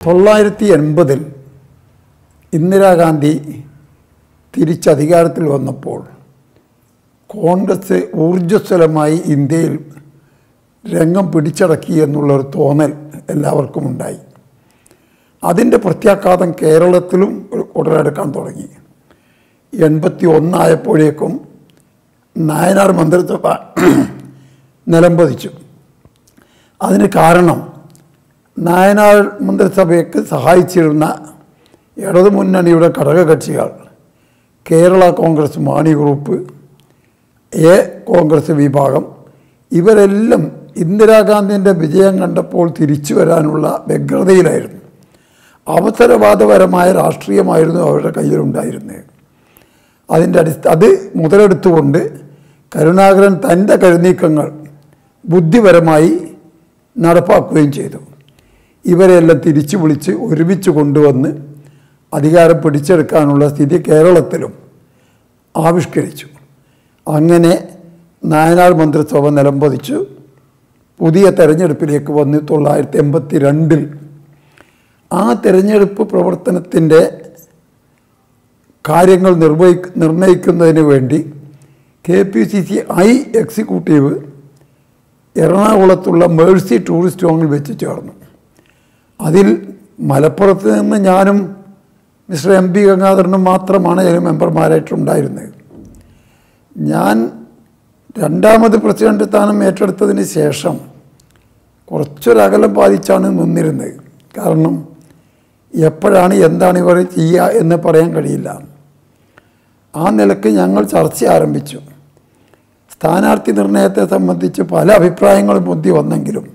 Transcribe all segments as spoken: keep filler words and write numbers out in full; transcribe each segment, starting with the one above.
തൊള്ളായിരത്തി എൺപതിൽ ഇന്ദിരാഗാന്ധി തിരിച്ചധികാരത്തിൽ വന്നപ്പോൾ കോൺഗ്രസ് ഊർജ്ജസ്വലമായി ഇന്ത്യയിൽ രംഗം പിടിച്ചടക്കി എന്നുള്ളൊരു തോന്നൽ എല്ലാവർക്കും ഉണ്ടായി. അതിൻ്റെ പ്രത്യാഘാതം കേരളത്തിലും ഉടലെടുക്കാൻ തുടങ്ങി. എൺപത്തി ഒന്നായപ്പോഴേക്കും നായനാർ മന്ത്രിസഭ നിലംപതിച്ചു. അതിന് കാരണം നായനാർ മന്ത്രിസഭയ്ക്ക് സഹായിച്ചിരുന്ന ഇടതുമുന്നണിയുടെ ഘടകകക്ഷികൾ Kerala Congress Mani group, A Congress വിഭാഗം, ഇവരെല്ലാം ഇന്ദിരാഗാന്ധിൻ്റെ വിജയം കണ്ടപ്പോൾ തിരിച്ചു വരാനുള്ള വ്യഗ്രതയിലായിരുന്നു. അവസരവാദപരമായ രാഷ്ട്രീയമായിരുന്നു അവരുടെ കയ്യിലുണ്ടായിരുന്നത്. അതിൻ്റെ അടിസ്ഥ അത് മുതലെടുത്തുകൊണ്ട് കരുണാകരൻ തൻ്റെ കരുനീക്കങ്ങൾ ബുദ്ധിപരമായി നടപ്പാക്കുകയും ചെയ്തു. ഇവരെല്ലാം തിരിച്ചു വിളിച്ച് ഒരുമിച്ച് കൊണ്ടുവന്ന് അധികാരം പിടിച്ചെടുക്കാനുള്ള സ്ഥിതി കേരളത്തിലും ആവിഷ്കരിച്ചു. അങ്ങനെ നായനാർ മന്ത്രിസഭ നിലംപതിച്ചു. പുതിയ തെരഞ്ഞെടുപ്പിലേക്ക് വന്ന് തൊള്ളായിരത്തി എൺപത്തി രണ്ടിൽ ആ തെരഞ്ഞെടുപ്പ് പ്രവർത്തനത്തിൻ്റെ കാര്യങ്ങൾ നിർവഹി നിർണ്ണയിക്കുന്നതിന് വേണ്ടി K P C C I executive എറണാകുളത്തുള്ള മേഴ്സി ടൂറിസ്റ്റ് ഹോമിൽ വെച്ച് ചേർന്നു. അതിൽ മലപ്പുറത്ത് നിന്ന് ഞാനും മിസ്റ്റർ എം പി ഗംഗാധരനും മാത്രമാണ് അതിൽ മെമ്പർമാരായിട്ടുണ്ടായിരുന്നത്. ഞാൻ രണ്ടാമത് പ്രസിഡന്റ് സ്ഥാനം ഏറ്റെടുത്തതിന് ശേഷം കുറച്ചൊരകലം പാലിച്ചാണ് നിന്നിരുന്നത്. കാരണം എപ്പോഴാണ് എന്താണ് ഇവർ ചെയ്യുക എന്ന് പറയാൻ കഴിയില്ല. ആ നിലയ്ക്ക് ഞങ്ങൾ ചർച്ച ആരംഭിച്ചു. സ്ഥാനാർത്ഥി നിർണയത്തെ സംബന്ധിച്ച് പല അഭിപ്രായങ്ങളും പൊന്തി വന്നെങ്കിലും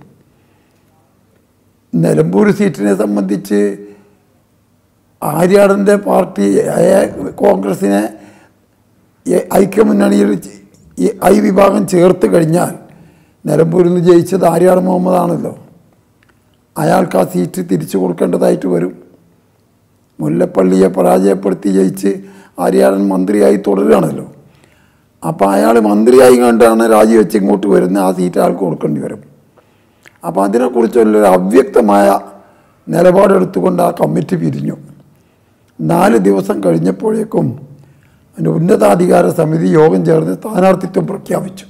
നിലമ്പൂർ സീറ്റിനെ സംബന്ധിച്ച് ആര്യാടൻ്റെ പാർട്ടി കോൺഗ്രസിനെ ഐക്യമുന്നണിയിൽ ഐ വിഭാഗം ചേർത്ത് കഴിഞ്ഞാൽ നിലമ്പൂരിൽ നിന്ന് ജയിച്ചത് ആര്യാട് മുഹമ്മദാണല്ലോ. അയാൾക്ക് ആ സീറ്റ് തിരിച്ചു കൊടുക്കേണ്ടതായിട്ട് വരും. മുല്ലപ്പള്ളിയെ പരാജയപ്പെടുത്തി ജയിച്ച് ആര്യാടൻ മന്ത്രിയായി തുടരുകയാണല്ലോ. അപ്പോൾ അയാൾ മന്ത്രിയായി കണ്ടാണ് രാജിവെച്ച് ഇങ്ങോട്ട് വരുന്നത്. ആ സീറ്റ് അയാൾക്ക് കൊടുക്കേണ്ടി വരും. അപ്പോൾ അതിനെക്കുറിച്ചുള്ളൊരു അവ്യക്തമായ നിലപാടെടുത്തുകൊണ്ട് ആ കമ്മിറ്റി പിരിഞ്ഞു. നാല് ദിവസം കഴിഞ്ഞപ്പോഴേക്കും അതിൻ്റെ ഉന്നതാധികാര സമിതി യോഗം ചേർന്ന് സ്ഥാനാർത്ഥിത്വം പ്രഖ്യാപിച്ചു.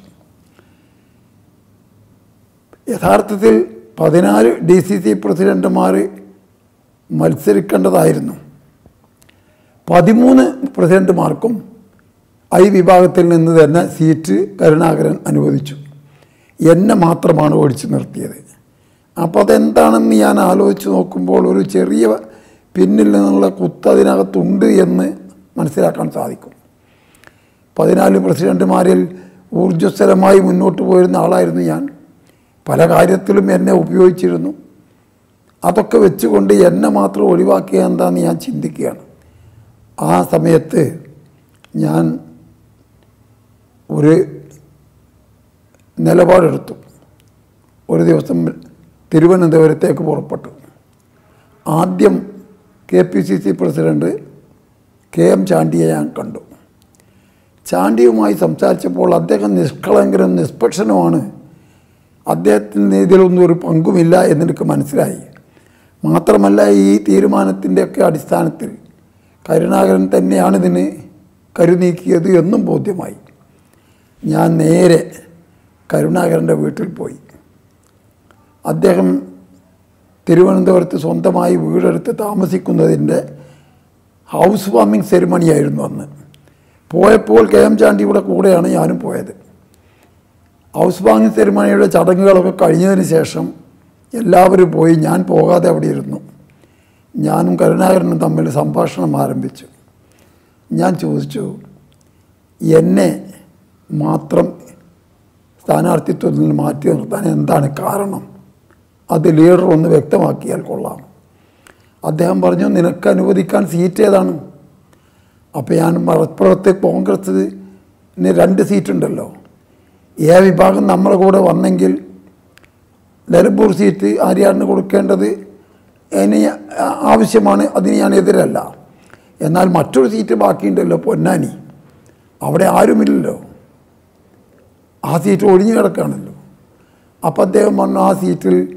യഥാർത്ഥത്തിൽ പതിനാല് ഡി സി സി പ്രസിഡന്റുമാർ മത്സരിക്കേണ്ടതായിരുന്നു. പതിമൂന്ന് പ്രസിഡന്റുമാർക്കും ഐ വിഭാഗത്തിൽ നിന്ന് തന്നെ സീറ്റ് കരുണാകരൻ അനുവദിച്ചു. എന്നെ മാത്രമാണ് ഒഴിച്ചു നിർത്തിയത്. അപ്പോൾ അതെന്താണെന്ന് ഞാൻ ആലോചിച്ച് നോക്കുമ്പോൾ ഒരു ചെറിയ പിന്നിൽ നിന്നുള്ള കുത്ത് അതിനകത്തുണ്ട് എന്ന് മനസ്സിലാക്കാൻ സാധിക്കും. പതിനാല് പ്രസിഡന്റുമാരിൽ ഊർജ്ജസ്വലമായി മുന്നോട്ട് പോയിരുന്ന ആളായിരുന്നു ഞാൻ. പല കാര്യത്തിലും എന്നെ ഉപയോഗിച്ചിരുന്നു. അതൊക്കെ വെച്ചുകൊണ്ട് എന്നെ മാത്രം ഒഴിവാക്കിയ എന്താണെന്ന് ഞാൻ ചിന്തിക്കുകയാണ്. ആ സമയത്ത് ഞാൻ ഒരു നിലപാടെടുത്തു. ഒരു ദിവസം തിരുവനന്തപുരത്തേക്ക് പുറപ്പെട്ടു. ആദ്യം K P C C president K M ചാണ്ടിയെ ഞാൻ കണ്ടു. ചാണ്ടിയുമായി സംസാരിച്ചപ്പോൾ അദ്ദേഹം നിഷ്കളങ്കനും നിഷ്പക്ഷനുമാണ്. അദ്ദേഹത്തിന് ഇതിലൊന്നും ഒരു പങ്കുമില്ല എന്നെനിക്ക് മനസ്സിലായി. മാത്രമല്ല, ഈ തീരുമാനത്തിൻ്റെയൊക്കെ അടിസ്ഥാനത്തിൽ കരുണാകരൻ തന്നെയാണ് ഇതിന് കരുനീക്കിയത് എന്നും ബോധ്യമായി. ഞാൻ നേരെ കരുണാകരൻ്റെ വീട്ടിൽ പോയി. അദ്ദേഹം തിരുവനന്തപുരത്ത് സ്വന്തമായി വീടെടുത്ത് താമസിക്കുന്നതിൻ്റെ ഹൗസ് വാമിംഗ് സെറിമണിയായിരുന്നു അന്ന്. പോയപ്പോൾ കെ എം ചാണ്ടിയുടെ കൂടെയാണ് ഞാനും പോയത്. ഹൗസ് വാമിംഗ് സെറിമണിയുടെ ചടങ്ങുകളൊക്കെ കഴിഞ്ഞതിന് ശേഷം എല്ലാവരും പോയി. ഞാൻ പോകാതെ അവിടെ ഇരുന്നു. ഞാനും കരുണാകരനും തമ്മിൽ സംഭാഷണം ആരംഭിച്ചു. ഞാൻ ചോദിച്ചു, എന്നെ മാത്രം സ്ഥാനാർത്ഥിത്വത്തിൽ നിന്ന് മാറ്റി നിർത്താൻ എന്താണ് കാരണം? അത് ലീഡർ ഒന്ന് വ്യക്തമാക്കിയാൽ കൊള്ളാം. അദ്ദേഹം പറഞ്ഞു, നിനക്ക് അനുവദിക്കാൻ സീറ്റ് ഏതാണ്? അപ്പോൾ ഞാൻ മലപ്പുറത്ത് കോൺഗ്രസ്സിന് രണ്ട് സീറ്റുണ്ടല്ലോ. എ വിഭാഗം നമ്മളെ കൂടെ വന്നെങ്കിൽ നിലമ്പൂർ സീറ്റ് ആര്യാടിന് കൊടുക്കേണ്ടത് അതിന് ആവശ്യമാണ്. അതിന് ഞാൻ എതിരല്ല. എന്നാൽ മറ്റൊരു സീറ്റ് ബാക്കിയുണ്ടല്ലോ, പൊന്നാനി. അവിടെ ആരുമില്ലല്ലോ. ആ സീറ്റ് ഒഴിഞ്ഞു കിടക്കുകയാണല്ലോ. അപ്പോൾ അദ്ദേഹം പറഞ്ഞു, ആ സീറ്റിൽ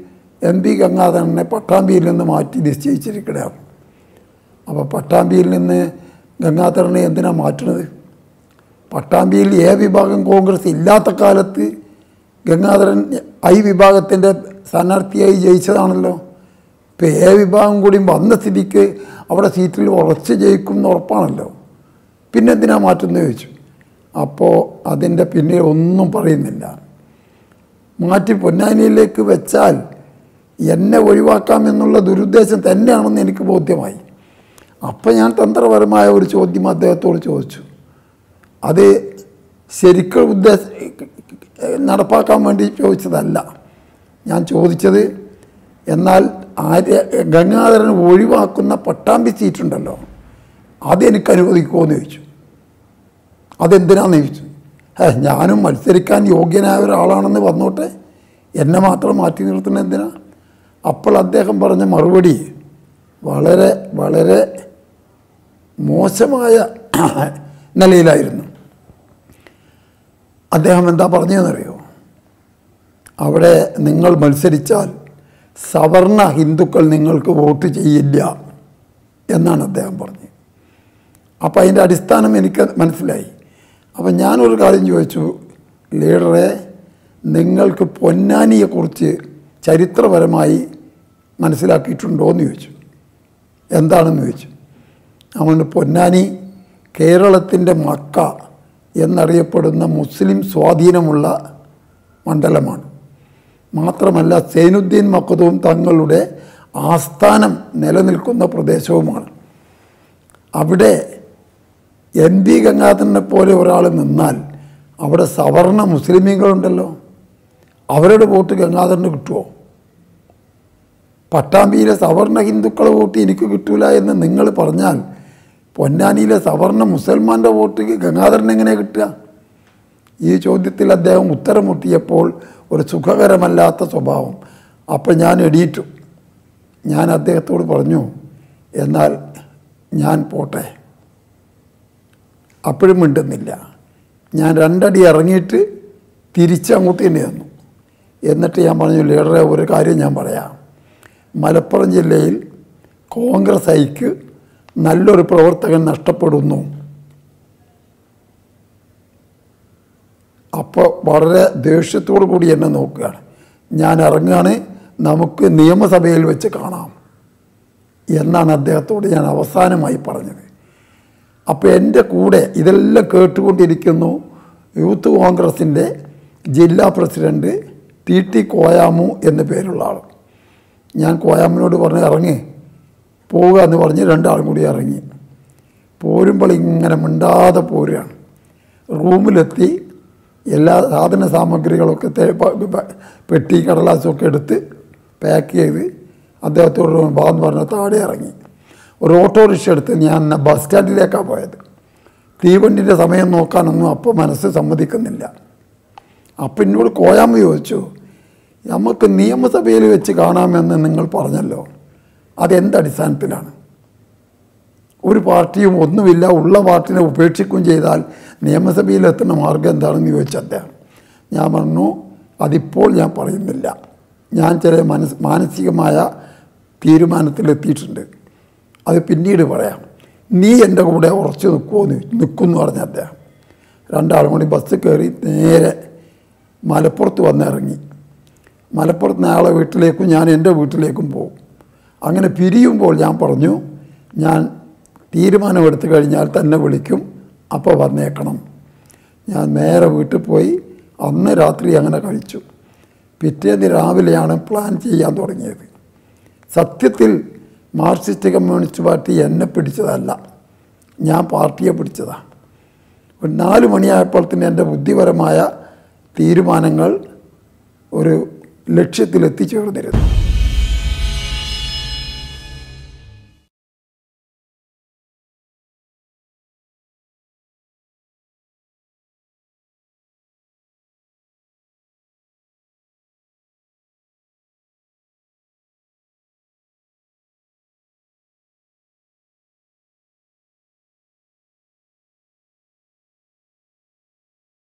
എം പി ഗംഗാധരനെ പട്ടാമ്പിയിൽ നിന്ന് മാറ്റി നിശ്ചയിച്ചിരിക്കുകയാണ്. അപ്പോൾ പട്ടാമ്പിയിൽ നിന്ന് ഗംഗാധരനെ എന്തിനാണ് മാറ്റുന്നത്? പട്ടാമ്പിയിൽ എ വിഭാഗം കോൺഗ്രസ് ഇല്ലാത്ത കാലത്ത് ഗംഗാധരൻ ഐ വിഭാഗത്തിൻ്റെ സ്ഥാനാർത്ഥിയായി ജയിച്ചതാണല്ലോ. ഇപ്പോൾ എ വിഭാഗം കൂടി വന്ന സ്ഥിതിക്ക് അവിടെ സീറ്റിൽ ഉറച്ച് ജയിക്കും എന്ന് ഉറപ്പാണല്ലോ. പിന്നെ എന്തിനാണ് മാറ്റുന്നത് ചോദിച്ചു. അപ്പോൾ അതിൻ്റെ പിന്നെ ഒന്നും പറയുന്നില്ല. മാറ്റി പൊന്നാനിയിലേക്ക് വെച്ചാൽ എന്നെ ഒഴിവാക്കാമെന്നുള്ള ദുരുദ്ദേശം തന്നെയാണെന്ന് എനിക്ക് ബോധ്യമായി. അപ്പം ഞാൻ തന്ത്രപരമായ ഒരു ചോദ്യം അദ്ദേഹത്തോട് ചോദിച്ചു. അത് ശരിക്കും ഉദ്ദേശ നടപ്പാക്കാൻ വേണ്ടി ചോദിച്ചതല്ല. ഞാൻ ചോദിച്ചത്, എന്നാൽ ആര്യ ഗംഗാധരൻ ഒഴിവാക്കുന്ന പട്ടാമ്പി സീറ്റുണ്ടല്ലോ, അതെനിക്ക് അനുവദിക്കുമോ എന്ന് ചോദിച്ചു. അതെന്തിനാണെന്ന് ചോദിച്ചു. ഏ ഞാനും മത്സരിക്കാൻ യോഗ്യനായ ഒരാളാണെന്ന് വന്നോട്ടെ, എന്നെ മാത്രം മാറ്റി നിർത്തുന്നത് എന്തിനാ? അപ്പോൾ അദ്ദേഹം പറഞ്ഞ മറുപടി വളരെ വളരെ മോശമായ നിലയിലായിരുന്നു. അദ്ദേഹം എന്താ പറഞ്ഞതെന്നറിയോ? അവിടെ നിങ്ങൾ മത്സരിച്ചാൽ സവർണ ഹിന്ദുക്കൾ നിങ്ങൾക്ക് വോട്ട് ചെയ്യില്ല എന്നാണ് അദ്ദേഹം പറഞ്ഞത്. അപ്പോൾ അതിൻ്റെ അടിസ്ഥാനം എനിക്ക് മനസ്സിലായി. അപ്പം ഞാനൊരു കാര്യം ചോദിച്ചു, ലീഡറെ, നിങ്ങൾക്ക് പൊന്നാനിയെക്കുറിച്ച് ചരിത്രപരമായി മനസ്സിലാക്കിയിട്ടുണ്ടോ എന്ന് ചോദിച്ചു. എന്താണെന്ന് ചോദിച്ചു. അതുകൊണ്ട് പൊന്നാനി കേരളത്തിൻ്റെ മക്ക എന്നറിയപ്പെടുന്ന മുസ്ലിം സ്വാധീനമുള്ള മണ്ഡലമാണ്. മാത്രമല്ല സൈനുദ്ദീൻ മഖ്ദൂം തങ്ങളുടെ ആസ്ഥാനം നിലനിൽക്കുന്ന പ്രദേശവുമാണ്. അവിടെ എം പി ഗംഗാധരനെ പോലെ ഒരാൾ നിന്നാൽ അവിടെ സവർണ മുസ്ലിമീങ്ങളുണ്ടല്ലോ, അവരുടെ വോട്ട് ഗംഗാധരന് കിട്ടുമോ? പട്ടാമ്പിയിലെ സവർണ ഹിന്ദുക്കളെ വോട്ട് എനിക്ക് കിട്ടൂല എന്ന് നിങ്ങൾ പറഞ്ഞാൽ പൊന്നാനിയിലെ സവർണ മുസൽമാൻ്റെ വോട്ട് ഗംഗാധരൻ എങ്ങനെ കിട്ടുക? ഈ ചോദ്യത്തിൽ അദ്ദേഹം ഉത്തരം മുട്ടിയപ്പോൾ ഒരു സുഖകരമല്ലാത്ത സ്വഭാവം. അപ്പോൾ ഞാൻ എണീറ്റു. ഞാൻ അദ്ദേഹത്തോട് പറഞ്ഞു, എന്നാൽ ഞാൻ പോട്ടെ. അപ്പോഴും മിണ്ടുന്നില്ല. ഞാൻ രണ്ടടി ഇറങ്ങിയിട്ട് തിരിച്ചങ്ങോട്ട് തന്നെ തന്നു. എന്നിട്ട് ഞാൻ പറഞ്ഞു, ലീഡറെ, ഒരു കാര്യം ഞാൻ പറയാം. മലപ്പുറം ജില്ലയിൽ കോൺഗ്രസ് ഐക്ക് നല്ലൊരു പ്രവർത്തകൻ നഷ്ടപ്പെടുന്നു. അപ്പോൾ വളരെ ദേഷ്യത്തോടു കൂടി എന്നെ നോക്കുകയാണ്. ഞാൻ ഇറങ്ങുകയാണ്, നമുക്ക് നിയമസഭയിൽ വെച്ച് കാണാം എന്നാണ് അദ്ദേഹത്തോട് ഞാൻ അവസാനമായി പറഞ്ഞത്. അപ്പോൾ എൻ്റെ കൂടെ ഇതെല്ലാം കേട്ടുകൊണ്ടിരിക്കുന്നു യൂത്ത് കോൺഗ്രസിൻ്റെ ജില്ലാ പ്രസിഡൻറ്റ് ടി ടി കോയാമു എന്ന പേരുള്ള ആൾ. ഞാൻ കോയാമിനോട് പറഞ്ഞ് ഇറങ്ങി പോവുക എന്ന് പറഞ്ഞ് രണ്ടാളും കൂടി ഇറങ്ങി. പോരുമ്പോൾ ഇങ്ങനെ മിണ്ടാതെ പോരുകയാണ്. റൂമിലെത്തി എല്ലാ സാധന സാമഗ്രികളൊക്കെ പെട്ടി കടലാസൊക്കെ എടുത്ത് പാക്ക് ചെയ്ത് അദ്ദേഹത്തോട് ബാന്ന് പറഞ്ഞ താഴെ ഇറങ്ങി. ഒരു ഓട്ടോറിക്ഷ എടുത്ത് ഞാൻ ബസ് സ്റ്റാൻഡിലേക്കാണ് പോയത്. തീവണ്ടിൻ്റെ സമയം നോക്കാനൊന്നും അപ്പോൾ മനസ്സ് സമ്മതിക്കുന്നില്ല. അപ്പം എന്നോട് കോയാമ്മ ചോദിച്ചു, നമുക്ക് നിയമസഭയിൽ വെച്ച് കാണാമെന്ന് നിങ്ങൾ പറഞ്ഞല്ലോ, അതെന്തടിസ്ഥാനത്തിലാണ്? ഒരു പാർട്ടിയും ഒന്നുമില്ല, ഉള്ള പാർട്ടിനെ ഉപേക്ഷിക്കുകയും ചെയ്താൽ നിയമസഭയിലെത്തുന്ന മാർഗം എന്താണെന്ന് ചോദിച്ച അദ്ദേഹം. ഞാൻ പറഞ്ഞു, അതിപ്പോൾ ഞാൻ പറയുന്നില്ല, ഞാൻ ചില മനസ് മാനസികമായ തീരുമാനത്തിലെത്തിയിട്ടുണ്ട്, അത് പിന്നീട് പറയാം. നീ എൻ്റെ കൂടെ ഉറച്ചു നിൽക്കുമോ നിൽക്കുമെന്ന് പറഞ്ഞ അദ്ദേഹം. രണ്ടാളും കൂടി ബസ് കയറി നേരെ മലപ്പുറത്ത് വന്നിറങ്ങി. മലപ്പുറത്ത് നിന്ന് അയാളെ വീട്ടിലേക്കും ഞാൻ എൻ്റെ വീട്ടിലേക്കും പോകും. അങ്ങനെ പിരിയുമ്പോൾ ഞാൻ പറഞ്ഞു, ഞാൻ തീരുമാനമെടുത്തു കഴിഞ്ഞാൽ തന്നെ വിളിക്കും, അപ്പോൾ വന്നേക്കണം. ഞാൻ നേരെ വീട്ടിൽ പോയി അന്ന് രാത്രി അങ്ങനെ കഴിച്ചു. പിറ്റേന്ന് രാവിലെയാണ് പ്ലാൻ ചെയ്യാൻ തുടങ്ങിയത്. സത്യത്തിൽ മാർക്സിസ്റ്റ് കമ്മ്യൂണിസ്റ്റ് പാർട്ടി എന്നെ പിടിച്ചതല്ല, ഞാൻ പാർട്ടിയെ പിടിച്ചതാണ്. ഒരു നാല് മണിയായപ്പോൾ തന്നെ എൻ്റെ ബുദ്ധിപരമായ തീരുമാനങ്ങൾ ഒരു ലക്ഷ്യത്തിലെത്തിച്ചേർന്നിരുന്നു.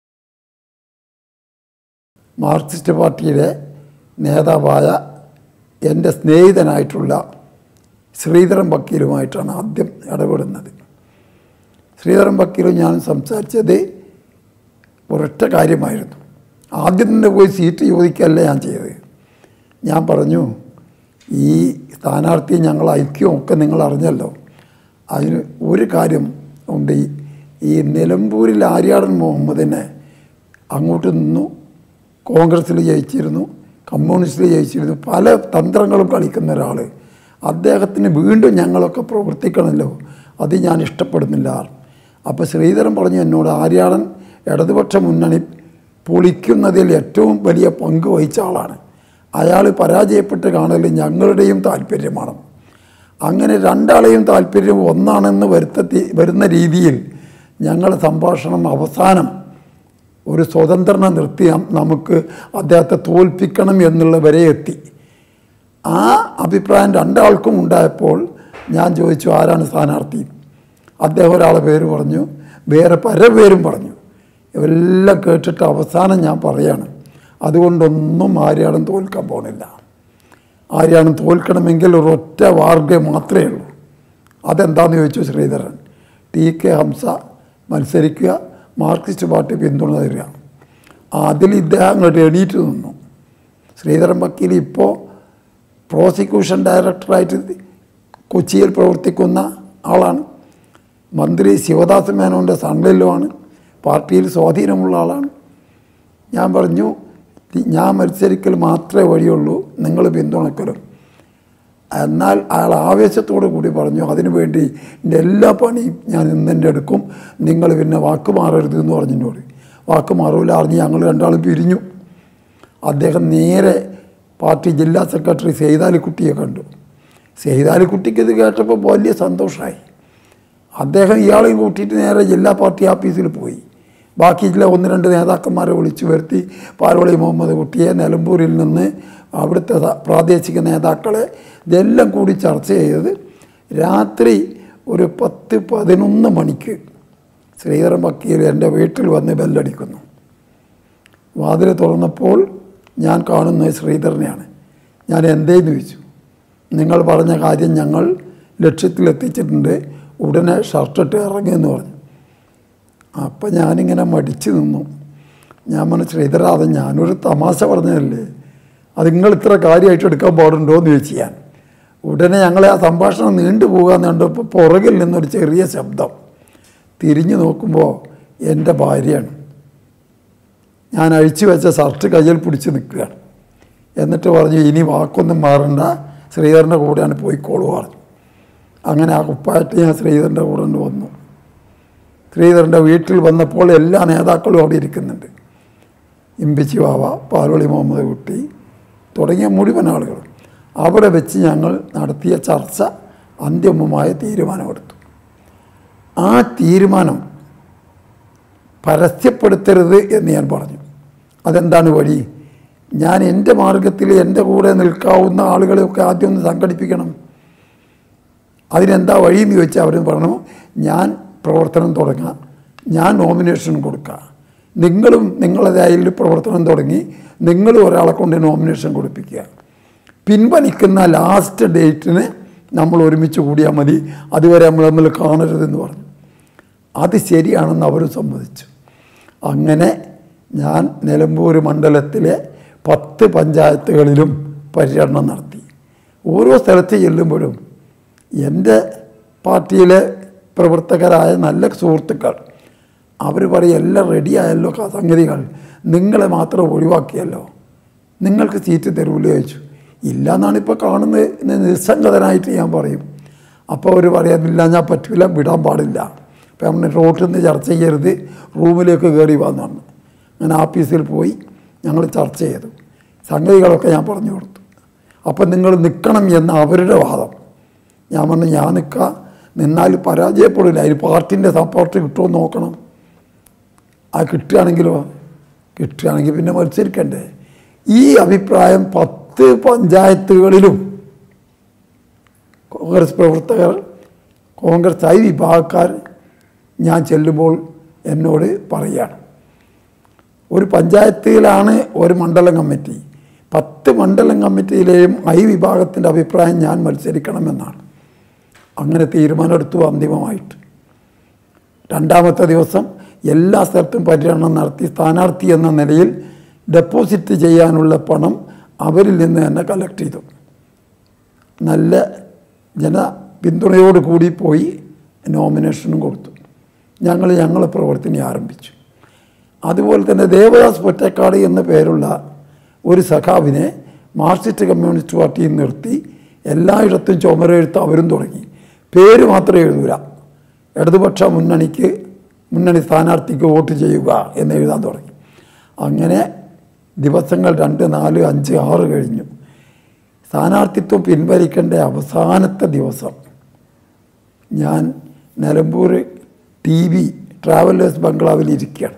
മാർക്സിസ്റ്റ് പാർട്ടിയുടെ നേതാവായ എൻ്റെ സ്നേഹിതനായിട്ടുള്ള ശ്രീധരൻ വക്കീലുമായിട്ടാണ് ആദ്യം ഇടപെടുന്നത്. ശ്രീധരൻ വക്കീലും ഞാൻ സംസാരിച്ചത് ഒരൊറ്റ കാര്യമായിരുന്നു. ആദ്യം തന്നെ പോയി സീറ്റ് ചോദിക്കുകയല്ല ഞാൻ ചെയ്തത്. ഞാൻ പറഞ്ഞു, ഈ സ്ഥാനാർത്ഥി ഞങ്ങൾ ഐക്യവും ഒക്കെ നിങ്ങൾ അറിഞ്ഞല്ലോ, അതിന് ഒരു കാര്യം ഉണ്ട്. ഈ നിലമ്പൂരിൽ ആര്യാടൻ മുഹമ്മദിനെ അങ്ങോട്ട് നിന്നു, കോൺഗ്രസ്സിൽ ജയിച്ചിരുന്നു, കമ്മ്യൂണിസ്റ്റിൽ ജയിച്ചിരുന്നു, പല തന്ത്രങ്ങളും കളിക്കുന്ന ഒരാൾ, അദ്ദേഹത്തിന് വീണ്ടും ഞങ്ങളൊക്കെ പ്രവർത്തിക്കണമല്ലോ, അത് ഞാൻ ഇഷ്ടപ്പെടുന്നില്ല. അപ്പോൾ ശ്രീധരൻ പറഞ്ഞു എന്നോട്, ആര്യാടൻ ഇടതുപക്ഷ മുന്നണി പൊളിക്കുന്നതിൽ ഏറ്റവും വലിയ പങ്ക് വഹിച്ച ആളാണ്, അയാൾ പരാജയപ്പെട്ട് കാണൽ ഞങ്ങളുടെയും താല്പര്യമാണ്. അങ്ങനെ രണ്ടാളെയും താല്പര്യം ഒന്നാണെന്ന് വരുത്തി വരുന്ന രീതിയിൽ ഞങ്ങളുടെ സംഭാഷണം അവസാനം ഒരു സ്വതന്ത്രനെ നിർത്തി നമുക്ക് അദ്ദേഹത്തെ തോൽപ്പിക്കണം എന്നുള്ള വരെ എത്തി. ആ അഭിപ്രായം രണ്ടാൾക്കും ഉണ്ടായപ്പോൾ ഞാൻ ചോദിച്ചു, ആരാണ് സ്ഥാനാർത്ഥി? അദ്ദേഹം ഒരാളെ പേര് പറഞ്ഞു, വേറെ പല പേരും പറഞ്ഞു. ഇവരെല്ലാം കേട്ടിട്ട് അവസാനം ഞാൻ പറയാണ്, അതുകൊണ്ടൊന്നും ആര്യാടൻ തോൽക്കാൻ പോകണില്ല. ആര്യാടൻ തോൽക്കണമെങ്കിൽ ഒരൊറ്റ മാർഗ്ഗം മാത്രമേ ഉള്ളൂ. അതെന്താണെന്ന് ചോദിച്ചു ശ്രീധരൻ. ടി കെ ഹംസ മത്സരിക്കുക, മാർക്സിസ്റ്റ് പാർട്ടി പിന്തുണ തരിക. അതിൽ ഇദ്ദേഹം അങ്ങോട്ട് എണീറ്റ് നിന്നു. ശ്രീധരൻ വക്കീൽ ഇപ്പോൾ പ്രോസിക്യൂഷൻ ഡയറക്ടറായിട്ട് കൊച്ചിയിൽ പ്രവർത്തിക്കുന്ന ആളാണ്. മന്ത്രി ശിവദാസ് മേനോൻ്റെ സൺലയിലുമാണ്, പാർട്ടിയിൽ സ്വാധീനമുള്ള ആളാണ്. ഞാൻ പറഞ്ഞു, ഞാൻ മത്സരിക്കൽ മാത്രമേ വഴിയുള്ളൂ, നിങ്ങൾ പിന്തുണക്കലും. എന്നാൽ അയാൾ ആവേശത്തോടു കൂടി പറഞ്ഞു, അതിനുവേണ്ടി എൻ്റെ എല്ലാ പണിയും ഞാൻ ഇന്നെൻ്റെ എടുക്കും, നിങ്ങൾ പിന്നെ വാക്ക് മാറരുത് എന്ന് പറഞ്ഞിട്ടോട്. വാക്ക് മാറൂല അറിഞ്ഞ് ഞങ്ങൾ രണ്ടാളും പിരിഞ്ഞു. അദ്ദേഹം നേരെ പാർട്ടി ജില്ലാ സെക്രട്ടറി സെയ്താലിക്കുട്ടിയെ കണ്ടു. സെയ്താലിക്കുട്ടിക്ക് ഇത് കേട്ടപ്പോൾ വലിയ സന്തോഷമായി. അദ്ദേഹം ഇയാളെയും കൂട്ടിയിട്ട് നേരെ ജില്ലാ പാർട്ടി ഓഫീസിൽ പോയി. ബാക്കി ജില്ല ഒന്ന് രണ്ട് നേതാക്കന്മാരെ വിളിച്ചു വരുത്തി. പാലോളി മുഹമ്മദ് കുട്ടിയെ, നിലമ്പൂരിൽ നിന്ന് അവിടുത്തെ പ്രാദേശിക നേതാക്കളെ, ഇതെല്ലാം കൂടി ചർച്ച ചെയ്തത് രാത്രി ഒരു പത്ത് പതിനൊന്ന് മണിക്ക് ശ്രീധരൻ വക്കീൽ എൻ്റെ വീട്ടിൽ വന്ന് ബെല്ലടിക്കുന്നു. വാതിൽ തുറന്നപ്പോൾ ഞാൻ കാണുന്നത് ശ്രീധരനെയാണ്. ഞാൻ എന്തേന്ന് ചോദിച്ചു. നിങ്ങൾ പറഞ്ഞ കാര്യം ഞങ്ങൾ ലക്ഷ്യത്തിലെത്തിച്ചിട്ടുണ്ട്, ഉടനെ ഷർട്ടിട്ട് ഇറങ്ങിയെന്ന് പറഞ്ഞു. അപ്പം ഞാനിങ്ങനെ മടിച്ചു നിന്നു. ഞാൻ പറഞ്ഞു, ശ്രീധര, അത് ഞാനൊരു തമാശ പറഞ്ഞതല്ലേ, അത് നിങ്ങൾ ഇത്ര കാര്യമായിട്ട് എടുക്കാൻ പാടുണ്ടോ എന്ന് ചോദിച്ചു ഞാൻ. ഉടനെ ഞങ്ങളെ ആ സംഭാഷണം നീണ്ടു പോകാമെന്ന് കണ്ടപ്പോൾ പുറകിൽ നിന്നൊരു ചെറിയ ശബ്ദം. തിരിഞ്ഞു നോക്കുമ്പോൾ എൻ്റെ ഭാര്യയാണ്. ഞാൻ അഴിച്ചു വെച്ച ഷർട്ട് കയ്യിൽ പിടിച്ച് നിൽക്കുകയാണ്. എന്നിട്ട് പറഞ്ഞു, ഇനി വാക്കൊന്നും മാറണ്ട, ശ്രീധരൻ്റെ കൂടെയാണ് പോയിക്കോളൂ പറഞ്ഞു. അങ്ങനെ ആ കുപ്പായിട്ട് ഞാൻ ശ്രീധരൻ്റെ കൂടെ കൊണ്ട് വന്നു. ശ്രീധരൻ്റെ വീട്ടിൽ വന്നപ്പോൾ എല്ലാ നേതാക്കളും അവിടെ ഇരിക്കുന്നുണ്ട്. ഇമ്പിച്ചി വാവ, പാലോളി മുഹമ്മദ് കുട്ടി തുടങ്ങിയ മുഴുവൻ ആളുകൾ. അവിടെ വെച്ച് ഞങ്ങൾ നടത്തിയ ചർച്ച അന്തിമമായ തീരുമാനമെടുത്തു. ആ തീരുമാനം പരസ്യപ്പെടുത്തരുത് എന്ന് ഞാൻ പറഞ്ഞു. അതെന്താണ് വഴി? ഞാൻ എൻ്റെ മാർഗത്തിൽ എൻ്റെ കൂടെ നിൽക്കാവുന്ന ആളുകളെയൊക്കെ ആദ്യം ഒന്ന് സംഘടിപ്പിക്കണം. അതിനെന്താ വഴിയെന്ന് ചോദിച്ചാൽ അവർ പറഞ്ഞു, ഞാൻ പ്രവർത്തനം തുടങ്ങുക, ഞാൻ നോമിനേഷൻ കൊടുക്കുക, നിങ്ങളും നിങ്ങളുടേതായ പ്രവർത്തനം തുടങ്ങി നിങ്ങളും ഒരാളെ കൊണ്ട് നോമിനേഷൻ കൊടുപ്പിക്കുക, പിൻവലിക്കുന്ന ലാസ്റ്റ് ഡേറ്റിന് നമ്മൾ ഒരുമിച്ച് കൂടിയാൽ മതി, അതുവരെ നമ്മൾ നമ്മൾ കാണരുതെന്ന് പറഞ്ഞു. അത് ശരിയാണെന്ന് അവർ സമ്മതിച്ചു. അങ്ങനെ ഞാൻ നിലമ്പൂർ മണ്ഡലത്തിലെ പത്ത് പഞ്ചായത്തുകളിലും പര്യടനം നടത്തി. ഓരോ സ്ഥലത്ത് ചെല്ലുമ്പോഴും എൻ്റെ പാർട്ടിയിലെ പ്രവർത്തകരായ നല്ല സുഹൃത്തുക്കൾ അവർ പറയും, എല്ലാം റെഡിയായല്ലോ സംഗതികൾ, നിങ്ങളെ മാത്രം ഒഴിവാക്കിയല്ലോ, നിങ്ങൾക്ക് സീറ്റ് തരൂല ചോദിച്ചു. ഇല്ല എന്നാണ് ഇപ്പോൾ കാണുന്നത്, നിസ്സംഗതനായിട്ട് ഞാൻ പറയും. അപ്പോൾ അവർ പറയാനില്ല, ഞാൻ പറ്റില്ല, വിടാൻ പാടില്ല. അപ്പം നമ്മൾ റോട്ടിൽ നിന്ന് ചർച്ച ചെയ്യരുത്, റൂമിലേക്ക് കയറി വന്നാണ്. അങ്ങനെ ഓഫീസിൽ പോയി ഞങ്ങൾ ചർച്ച ചെയ്തു. സംഗതികളൊക്കെ ഞാൻ പറഞ്ഞു കൊടുത്തു. അപ്പം നിങ്ങൾ നിൽക്കണം എന്ന അവരുടെ വാദം. ഞാൻ പറഞ്ഞു, ഞാൻ നിൽക്കുക, നിന്നാൽ പരാജയപ്പെടില്ല, അതിന് പാർട്ടിൻ്റെ സപ്പോർട്ട് കിട്ടുമോ നോക്കണം. ആ കിട്ടുകയാണെങ്കിലോ, കിട്ടുകയാണെങ്കിൽ പിന്നെ മത്സരിക്കണ്ടേ. ഈ അഭിപ്രായം പത്ത് പഞ്ചായത്തുകളിലും കോൺഗ്രസ് പ്രവർത്തകർ, കോൺഗ്രസ് ഐ വിഭാഗക്കാർ ഞാൻ ചെല്ലുമ്പോൾ എന്നോട് പറയുകയാണ്. ഒരു പഞ്ചായത്തിലാണ് ഒരു മണ്ഡലം കമ്മിറ്റി, പത്ത് മണ്ഡലം കമ്മിറ്റിയിലെയും ഐ വിഭാഗത്തിൻ്റെ അഭിപ്രായം ഞാൻ മത്സരിക്കണമെന്നാണ്. അങ്ങനെ തീരുമാനമെടുത്തു അന്തിമമായിട്ട്. രണ്ടാമത്തെ ദിവസം എല്ലാ സ്ഥലത്തും പര്യടനം നടത്തി സ്ഥാനാർത്ഥി എന്ന നിലയിൽ ഡെപ്പോസിറ്റ് ചെയ്യാനുള്ള പണം അവരിൽ നിന്ന് തന്നെ കളക്ട് ചെയ്തു. നല്ല ജന പിന്തുണയോട് കൂടി പോയി നോമിനേഷനും കൊടുത്തു. ഞങ്ങൾ ഞങ്ങളെ പ്രവർത്തനം ആരംഭിച്ചു. അതുപോലെ തന്നെ ദേവദാസ് പൊറ്റക്കാട് എന്ന പേരുള്ള ഒരു സഖാവിനെ മാർക്സിസ്റ്റ് കമ്മ്യൂണിസ്റ്റ് പാർട്ടിയിൽ നിർത്തി എല്ലായിടത്തും ചുമരെഴുത്ത് അവരും തുടങ്ങി. പേര് മാത്രമേ എഴുതൂല. ഇടതുപക്ഷ മുന്നണിക്ക് മുന്നണി സ്ഥാനാർത്ഥിക്ക് വോട്ട് ചെയ്യുക എന്ന് എഴുതാൻ തുടങ്ങി. അങ്ങനെ ദിവസങ്ങൾ രണ്ട് നാല് അഞ്ച് ആറ് കഴിഞ്ഞു. സ്ഥാനാർത്ഥിത്വം പിൻവലിക്കേണ്ട അവസാനത്തെ ദിവസം ഞാൻ നിലമ്പൂർ ടി വി ട്രാവലേഴ്സ് ബംഗ്ലാവിൽ ഇരിക്കുകയാണ്.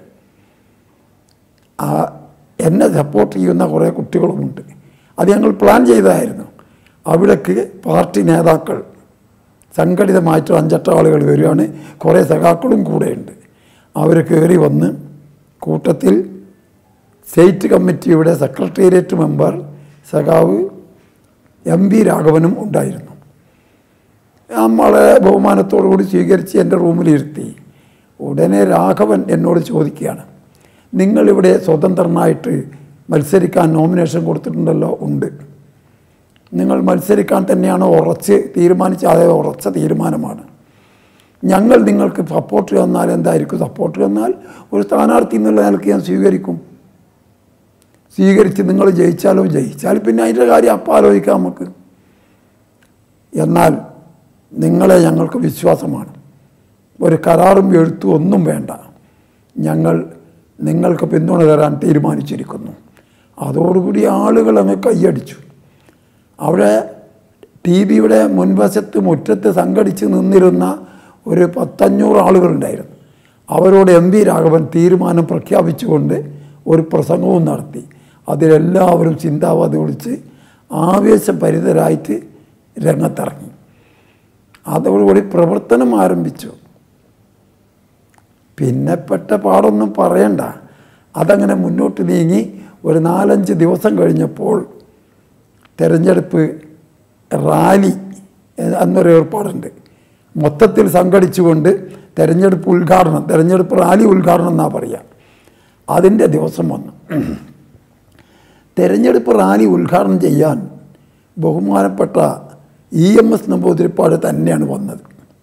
ആ എന്നെ സപ്പോർട്ട് ചെയ്യുന്ന കുറേ കുട്ടികളുമുണ്ട്. അത് ഞങ്ങൾ പ്ലാൻ ചെയ്തതായിരുന്നു. അവിടേക്ക് പാർട്ടി നേതാക്കൾ സംഘടിതമായിട്ട് അഞ്ചെട്ട് ആളുകൾ വരികയാണ്. കുറേ സഖാക്കളും കൂടെയുണ്ട്. അവർ കയറി വന്ന് കൂട്ടത്തിൽ സ്റ്റേറ്റ് കമ്മിറ്റിയുടെ സെക്രട്ടേറിയറ്റ് മെമ്പർ സഖാവ് എം വി രാഘവനും ഉണ്ടായിരുന്നു. നമ്മളെ ബഹുമാനത്തോടു കൂടി സ്വീകരിച്ച് എൻ്റെ റൂമിലിരുത്തി. ഉടനെ രാഘവൻ എന്നോട് ചോദിക്കുകയാണ്, നിങ്ങളിവിടെ സ്വതന്ത്രനായിട്ട് മത്സരിക്കാൻ നോമിനേഷൻ കൊടുത്തിട്ടുണ്ടല്ലോ? ഉണ്ട്. നിങ്ങൾ മത്സരിക്കാൻ തന്നെയാണ് ഉറച്ച് തീരുമാനിച്ച? അതേ, ഉറച്ച തീരുമാനമാണ്. ഞങ്ങൾ നിങ്ങൾക്ക് സപ്പോർട്ട് തന്നാൽ എന്തായിരിക്കും? സപ്പോർട്ട് തന്നാൽ ഒരു സ്ഥാനാർത്ഥി എന്നുള്ള നിലയ്ക്ക് ഞാൻ സ്വീകരിക്കും. സ്വീകരിച്ച് നിങ്ങൾ ജയിച്ചാലോ? ജയിച്ചാൽ പിന്നെ അതിൻ്റെ കാര്യം അപ്പം ആലോചിക്കാം നമുക്ക്. എന്നാൽ നിങ്ങളെ ഞങ്ങൾക്ക് വിശ്വാസമാണ്. ഒരു കരാറും എഴുത്തും ഒന്നും വേണ്ട. ഞങ്ങൾ നിങ്ങൾക്ക് പിന്തുണ തരാൻ തീരുമാനിച്ചിരിക്കുന്നു. അതോടുകൂടി ആളുകൾ അങ്ങ് കൈയടിച്ചു. അവിടെ ടി വിയുടെ മുൻവശത്ത് മുറ്റത്ത് സംഘടിച്ച് നിന്നിരുന്ന ഒരു പത്തഞ്ഞൂറ് ആളുകളുണ്ടായിരുന്നു. അവരോട് എം വി രാഘവൻ തീരുമാനം പ്രഖ്യാപിച്ചുകൊണ്ട് ഒരു പ്രസംഗവും നടത്തി. അതിലെല്ലാവരും ചിന്താവാദി വിളിച്ച് ആവേശഭരിതരായിട്ട് രംഗത്തിറങ്ങി. അതോടുകൂടി പ്രവർത്തനം ആരംഭിച്ചു. പിന്നെ പെട്ട പാടൊന്നും പറയണ്ട. അതങ്ങനെ മുന്നോട്ട് നീങ്ങി ഒരു നാലഞ്ച് ദിവസം കഴിഞ്ഞപ്പോൾ തെരഞ്ഞെടുപ്പ് റാലി എന്നൊരു ഏർപ്പാടുണ്ട്. മൊത്തത്തിൽ സംഘടിച്ചുകൊണ്ട് തെരഞ്ഞെടുപ്പ് ഉദ്ഘാടനം, തെരഞ്ഞെടുപ്പ് റാലി ഉദ്ഘാടനം എന്നാണ് പറയുക. അതിൻ്റെ ദിവസം വന്നു. തെരഞ്ഞെടുപ്പ് റാലി ഉദ്ഘാടനം ചെയ്യാൻ ബഹുമാനപ്പെട്ട ഇ എം എസ് നമ്പൂതിരിപ്പാട് തന്നെയാണ് വന്നത്.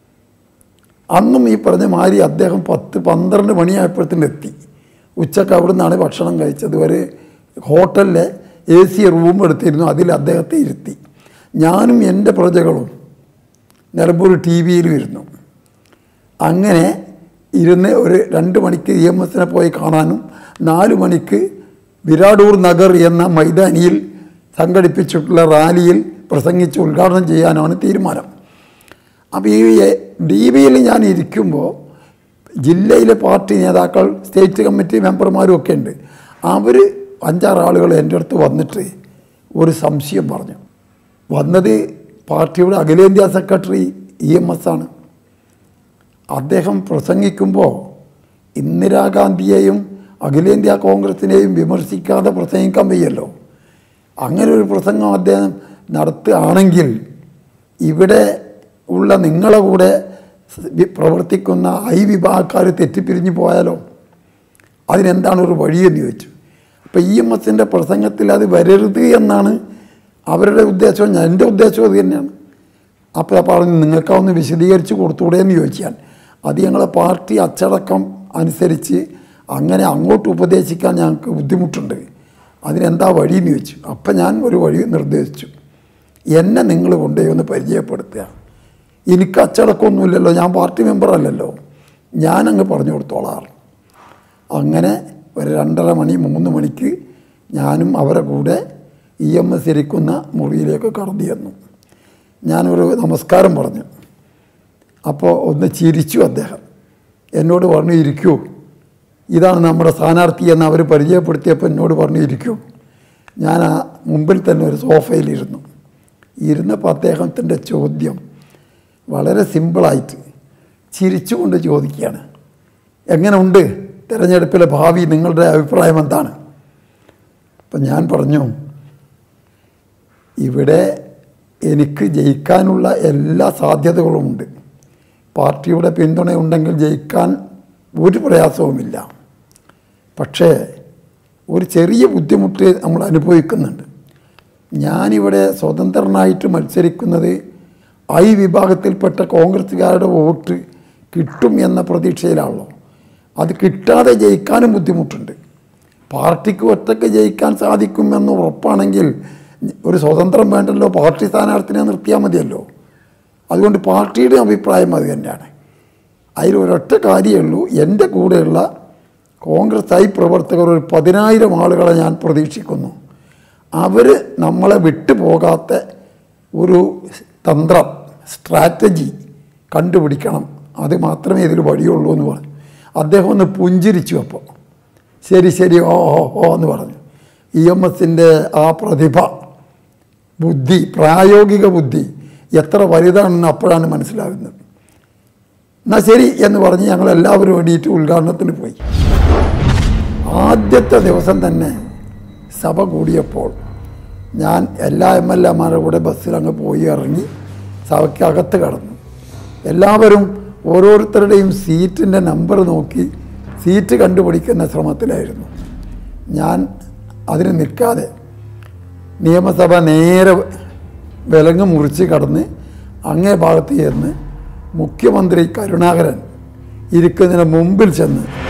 അന്നും ഈ പറഞ്ഞ മാതിരി അദ്ദേഹം പത്ത് പന്ത്രണ്ട് മണിയായപ്പോഴത്തേന് എത്തി. ഉച്ചക്ക് അവിടെ നിന്നാണ് ഭക്ഷണം കഴിച്ചത്. ഒരു ഹോട്ടലിലെ എ സി റൂം എടുത്തിരുന്നു. അതിൽ അദ്ദേഹത്തെ ഇരുത്തി. ഞാനും എൻ്റെ പ്രജകളും നിലമ്പൂർ ടി വിയിലും ഇരുന്നു. അങ്ങനെ ഇരുന്ന് ഒരു രണ്ട് മണിക്ക് ഇ എം എസിനെ പോയി കാണാനും നാല് മണിക്ക് വിരാടൂർ നഗർ എന്ന മൈതാനിയിൽ സംഘടിപ്പിച്ചിട്ടുള്ള റാലിയിൽ പ്രസംഗിച്ച് ഉദ്ഘാടനം ചെയ്യാനാണ് തീരുമാനം. അപ്പോൾ ഈ ഡി വിയിൽ ഞാൻ ഇരിക്കുമ്പോൾ ജില്ലയിലെ പാർട്ടി നേതാക്കൾ, സ്റ്റേറ്റ് കമ്മിറ്റി മെമ്പർമാരും ഒക്കെ ഉണ്ട്. അവർ അഞ്ചാറ് ആളുകൾ എൻ്റെ അടുത്ത് വന്നിട്ട് ഒരു സംശയം പറഞ്ഞു. വന്നത് പാർട്ടിയുടെ അഖിലേന്ത്യാ സെക്രട്ടറി ഇ എം എസ് ആണ്. അദ്ദേഹം പ്രസംഗിക്കുമ്പോൾ ഇന്ദിരാഗാന്ധിയെയും അഖിലേന്ത്യാ കോൺഗ്രസിനെയും വിമർശിക്കാതെ പ്രസംഗിക്കാൻ വയ്യല്ലോ. അങ്ങനെ ഒരു പ്രസംഗം അദ്ദേഹം നടത്തുകയാണെങ്കിൽ ഇവിടെ ഉള്ള നിങ്ങളെ കൂടെ പ്രവർത്തിക്കുന്ന ഐ വിഭാഗക്കാർ തെറ്റിപ്പിരിഞ്ഞു പോയാലോ? അതിനെന്താണ് ഒരു വഴിയെന്ന് ചോദിച്ചു. അപ്പോൾ ഇ എം എസിൻ്റെ പ്രസംഗത്തിൽ അത് വരരുത് എന്നാണ് അവരുടെ ഉദ്ദേശം. ഞാൻ എൻ്റെ ഉദ്ദേശവും അത് തന്നെയാണ്. അപ്പോൾ പറഞ്ഞു, നിങ്ങൾക്കൊന്ന് വിശദീകരിച്ച് കൊടുത്തുകൂടെ എന്ന് ചോദിച്ചാൽ അത് ഞങ്ങളെ പാർട്ടി അച്ചടക്കം അനുസരിച്ച് അങ്ങനെ അങ്ങോട്ട് ഉപദേശിക്കാൻ ഞങ്ങൾക്ക് ബുദ്ധിമുട്ടുണ്ട്, അതിനെന്താ വഴിയെന്ന് ചോദിച്ചു. അപ്പം ഞാൻ ഒരു വഴി നിർദ്ദേശിച്ചു. എന്നെ നിങ്ങൾ കൊണ്ടുപോയി ഒന്ന് പരിചയപ്പെടുത്തുക. എനിക്ക് അച്ചടക്കമൊന്നുമില്ലല്ലോ, ഞാൻ പാർട്ടി മെമ്പറല്ലല്ലോ, ഞാനങ്ങ് പറഞ്ഞു കൊടുത്തോളാം. അങ്ങനെ ഒരു രണ്ടര മണി മൂന്ന് മണിക്ക് ഞാനും അവരെ കൂടെ ഇ എം എസ് ഇരിക്കുന്ന മുറിയിലേക്ക് കടന്നു ചെന്നു. ഞാനൊരു നമസ്കാരം പറഞ്ഞു. അപ്പോൾ ഒന്ന് ചിരിച്ചു അദ്ദേഹം. എന്നോട് പറഞ്ഞു, ഇരിക്കൂ, ഇതാണ് നമ്മുടെ സ്ഥാനാർത്ഥി എന്ന് അവർ പരിചയപ്പെടുത്തിയപ്പോൾ എന്നോട് പറഞ്ഞു ഇരിക്കൂ. ഞാൻ ആ മുമ്പിൽ തന്നെ ഒരു സോഫയിലിരുന്നു. ഇരുന്നപ്പോൾ അദ്ദേഹത്തിൻ്റെ ചോദ്യം വളരെ സിമ്പിളായിട്ട് ചിരിച്ചുകൊണ്ട് ചോദിക്കുകയാണ്, എങ്ങനെ ഉണ്ട് തിരഞ്ഞെടുപ്പിലെ ഭാവി, നിങ്ങളുടെ അഭിപ്രായം എന്താണ്? അപ്പം ഞാൻ പറഞ്ഞു, ഇവിടെ എനിക്ക് ജയിക്കാനുള്ള എല്ലാ സാധ്യതകളുമുണ്ട്. പാർട്ടിയുടെ പിന്തുണയുണ്ടെങ്കിൽ ജയിക്കാൻ ഒരു പ്രയാസവുമില്ല. പക്ഷേ ഒരു ചെറിയ ബുദ്ധിമുട്ട് നമ്മൾ അനുഭവിക്കുന്നുണ്ട്. ഞാനിവിടെ സ്വതന്ത്രനായിട്ട് മത്സരിക്കുന്നത് ഐ വിഭാഗത്തിൽപ്പെട്ട കോൺഗ്രസ്സുകാരുടെ വോട്ട് കിട്ടും എന്ന പ്രതീക്ഷയിലാണല്ലോ. അത് കിട്ടാതെ ജയിക്കാനും ബുദ്ധിമുട്ടുണ്ട്. പാർട്ടിക്ക് ഒറ്റയ്ക്ക് ജയിക്കാൻ സാധിക്കുമെന്ന് ഉറപ്പാണെങ്കിൽ ഒരു സ്വതന്ത്രം വേണ്ടല്ലോ, പാർട്ടി സ്ഥാനാർത്ഥിനെ നിർത്തിയാൽ മതിയല്ലോ. അതുകൊണ്ട് പാർട്ടിയുടെ അഭിപ്രായം അത് തന്നെയാണ്. അതിലൊരൊറ്റ കാര്യമേ ഉള്ളൂ, എൻ്റെ കൂടെയുള്ള കോൺഗ്രസ് ഐ പ്രവർത്തകർ ഒരു പതിനായിരം ആളുകളെ ഞാൻ പ്രതീക്ഷിക്കുന്നു. അവർ നമ്മളെ വിട്ടുപോകാത്ത ഒരു തന്ത്രം, സ്ട്രാറ്റജി കണ്ടുപിടിക്കണം. അത് മാത്രമേ ഇതിൽ വഴിയുള്ളൂ എന്ന് പറഞ്ഞു. അദ്ദേഹം ഒന്ന് പുഞ്ചിരിച്ചു. അപ്പോൾ ശരി ശരി ഓ ഓ ഓ എന്ന് പറഞ്ഞു. ഇ എം എസിൻ്റെ ആ പ്രതിഭ, ബുദ്ധി, പ്രായോഗിക ബുദ്ധി എത്ര വലുതാണെന്ന് അപ്പോഴാണ് മനസ്സിലാകുന്നത്. എന്നാൽ ശരി എന്ന് പറഞ്ഞ് ഞങ്ങളെല്ലാവരും വേണ്ടിയിട്ട് ഉദ്ഘാടനത്തിന് പോയി. ആദ്യത്തെ ദിവസം തന്നെ സഭ കൂടിയപ്പോൾ ഞാൻ എല്ലാ എം എൽ എമാരുടെ കൂടെ ബസ്സിൽ അങ്ങ് പോയി ഇറങ്ങി സഭയ്ക്കകത്ത് കടന്നു. എല്ലാവരും ഓരോരുത്തരുടെയും സീറ്റിൻ്റെ നമ്പർ നോക്കി സീറ്റ് കണ്ടുപിടിക്കുന്ന ശ്രമത്തിലായിരുന്നു. ഞാൻ അതിന് നിൽക്കാതെ നിയമസഭ നേരെ വിലങ്ങ് മുറിച്ച് കടന്ന് അങ്ങേ ഭാഗത്ത് ചെന്ന് മുഖ്യമന്ത്രി കരുണാകരൻ ഇരിക്കുന്നതിന് മുമ്പിൽ ചെന്ന്